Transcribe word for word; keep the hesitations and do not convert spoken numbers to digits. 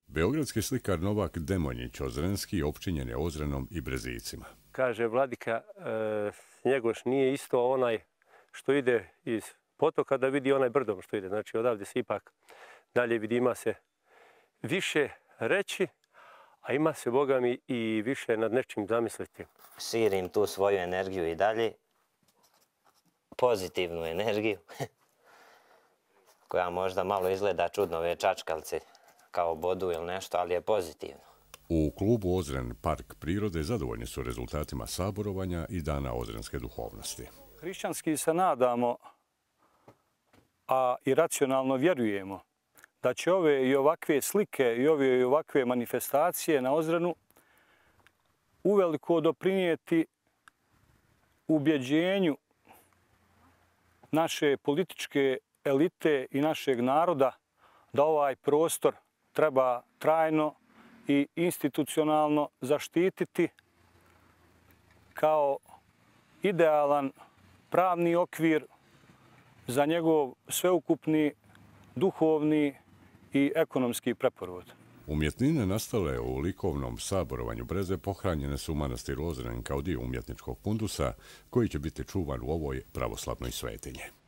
Beogradski slikar Novak Demonjić Ozrenski opčinjen je Ozrenom i Brezicima. Kaže vladika, e, Snjegoš nije isto onaj što ide iz potoka da vidi onaj brdom što ide. Znači odavde se ipak dalje vidi, ima se više reći, a ima se, Boga mi, i više nad nečim zamisliti. Širim tu svoju energiju i dalje, pozitivnu energiju, koja možda malo izgleda čudno, ove čačkalce kao bodu ili nešto, ali je pozitivno. U klubu Ozren Park prirode zadovoljni su rezultatima saborovanja i Dana ozrenske duhovnosti. Hrišćanski se nadamo, a i racionalno vjerujemo, da će ove i ovakve slike i ove i ovakve manifestacije na Ozrenu uveliko doprinijeti ubjeđenju naše političke elite i našeg naroda da ovaj prostor treba trajno i institucionalno zaštititi kao idealan pravni okvir za njegov sveukupni, duhovni i ekonomski preporod. Umjetnine nastale u likovnom saborovanju Breze pohranjene su u manastiru Ozren kao dio umjetničkog pundusa koji će biti čuvan u ovoj pravoslavnoj svetinji.